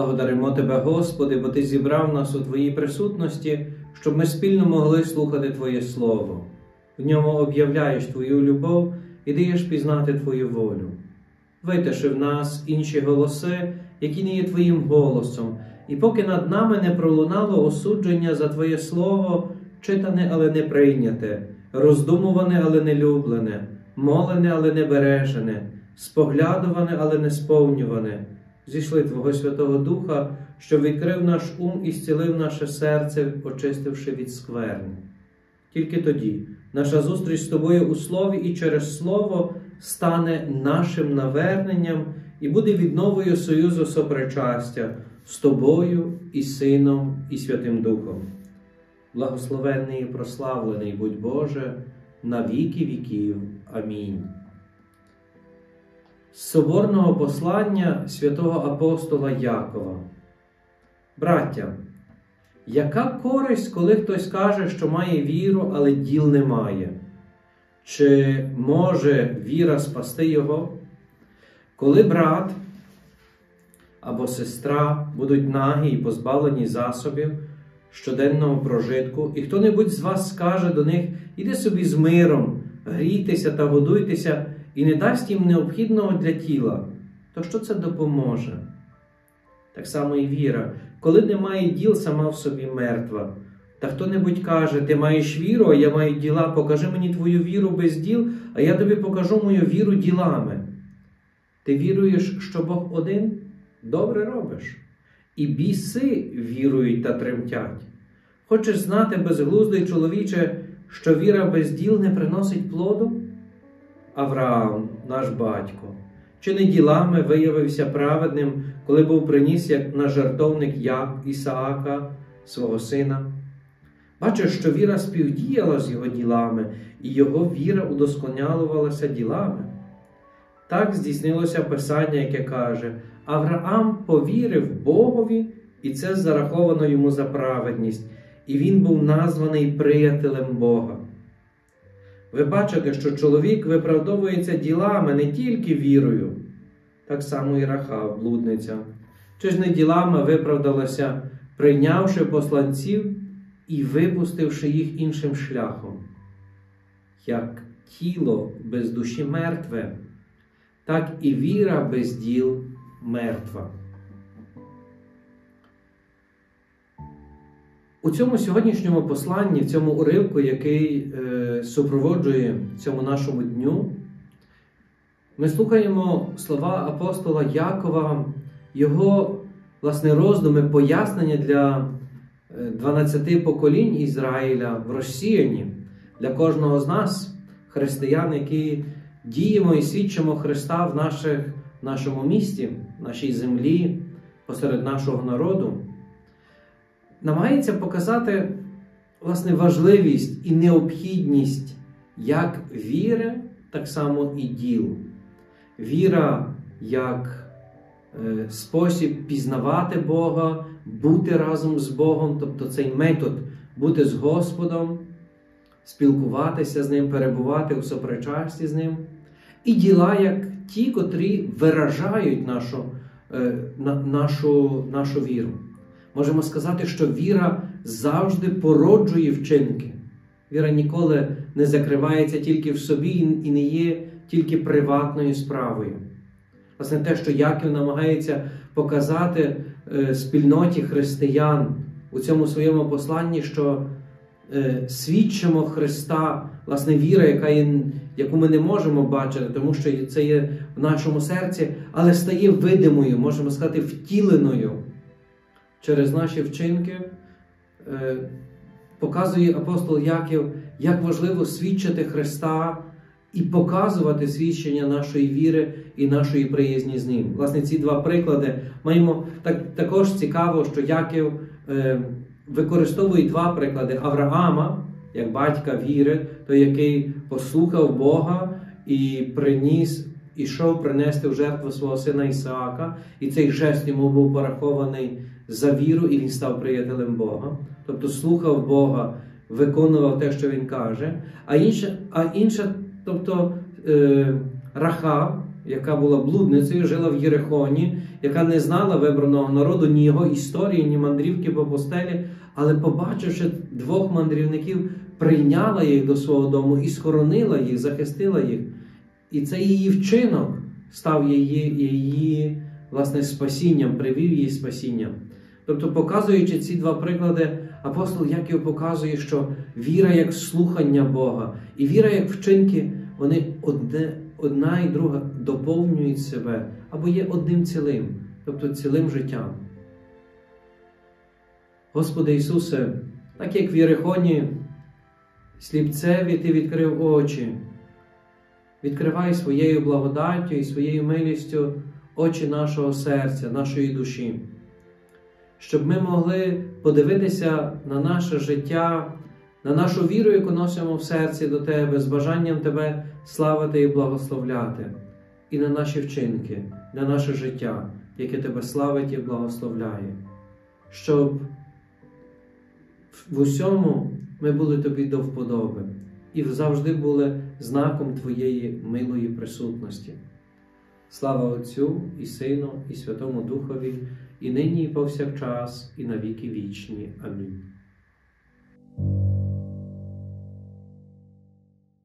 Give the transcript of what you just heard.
Благодаримо Тебе, Господи, бо Ти зібрав нас у Твоїй присутності, щоб ми спільно могли слухати Твоє Слово. В ньому об'являєш Твою любов і даєш пізнати Твою волю. Витиши в нас інші голоси, які не є Твоїм голосом, і поки над нами не пролунало осудження за Твоє Слово, читане, але не прийняте, роздумуване, але не люблене, молене, але не бережене, споглядуване, але не сповнюване, зійшли Твого Святого Духа, що відкрив наш ум і зцілив наше серце, очистивши від скверни. Тільки тоді наша зустріч з Тобою у Слові і через Слово стане нашим наверненням і буде відновою союзу сопричастя з Тобою і Сином і Святим Духом. Благословенний і прославлений будь Боже, на віки віків. Амінь. З соборного послання святого апостола Якова. Браття, яка користь, коли хтось каже, що має віру, але діл не має? Чи може віра спасти його? Коли брат або сестра будуть нагі і позбавлені засобів щоденного прожитку, і хто-небудь з вас скаже до них: «Іди собі з миром, грійтеся та годуйтеся», і не дасть їм необхідного для тіла, то що це допоможе? Так само і віра. Коли немає діл, сама в собі мертва. Та хто-небудь каже: «Ти маєш віру, а я маю діла, покажи мені твою віру без діл, а я тобі покажу мою віру ділами». Ти віруєш, що Бог один? Добре робиш. І біси вірують та тремтять. Хочеш знати, безглуздий чоловіче, що віра без діл не приносить плоду? Авраам, наш батько, чи не ділами виявився праведним, коли був приніс як на жертовник Ісаака, свого сина? Бачиш, що віра співдіяла з його ділами, і його віра удосконалювалася ділами. Так здійснилося Писання, яке каже: «Авраам повірив Богові, і це зараховано йому за праведність, і він був названий приятелем Бога». Ви бачите, що чоловік виправдовується ділами, не тільки вірою. Так само і Рахав, блудниця. Чи ж не ділами виправдалася, прийнявши посланців і випустивши їх іншим шляхом? Як тіло без душі мертве, так і віра без діл мертва. У цьому сьогоднішньому посланні, в цьому уривку, який супроводжує цьому нашому дню, ми слухаємо слова апостола Якова, його, власне, роздуми, пояснення для 12 поколінь Ізраїля в розсіянні, для кожного з нас, християн, які діємо і свідчимо Христа в нашому місті, в нашій землі, посеред нашого народу. Намагається показати, власне, важливість і необхідність як віри, так само і діл. Віра як спосіб пізнавати Бога, бути разом з Богом, тобто цей метод бути з Господом, спілкуватися з Ним, перебувати у сопричасті з Ним. І діла як ті, котрі виражають нашу віру. Можемо сказати, що віра завжди породжує вчинки. Віра ніколи не закривається тільки в собі і не є тільки приватною справою. Власне, те, що Яків намагається показати спільноті християн у цьому своєму посланні, що свідчимо Христа, власне, віра, яку ми не можемо бачити, тому що це є в нашому серці, але стає видимою, можемо сказати, втіленою. Через наші вчинки показує апостол Яків, як важливо свідчити Христа і показувати свідчення нашої віри і нашої приязні з Ним. Власне, ці два приклади маємо також цікаво, що Яків використовує два приклади. Авраама, як батька віри, той, який послухав Бога і ішов принести в жертву свого сина Ісаака, і цей жест йому був порахований за віру, і він став приятелем Бога. Тобто слухав Бога, виконував те, що він каже. А інша, тобто Рахав, яка була блудницею, жила в Єрихоні, яка не знала вибраного народу, ні його історії, ні мандрівки по пустелі, але, побачивши двох мандрівників, прийняла їх до свого дому і схоронила їх, захистила їх. І цей її вчинок став її власне, спасінням, привів її спасінням. Тобто, показуючи ці два приклади, апостол Яків показує, що віра як слухання Бога і віра як вчинки, вони одна і друга доповнюють себе або є одним цілим, тобто цілим життям. Господи Ісусе, так як в Єрихоні сліпцеві Ти відкрив очі, відкривай своєю благодаттю і своєю милістю очі нашого серця, нашої душі, щоб ми могли подивитися на наше життя, на нашу віру, яку носимо в серці до Тебе, з бажанням Тебе славити і благословляти, і на наші вчинки, на наше життя, яке Тебе славить і благословляє, щоб в усьому ми були Тобі до вподоби і завжди були знаком Твоєї милої присутності. Слава Отцю і Сину, і Святому Духові, і нині, і повсякчас, і на віки вічні. Амінь.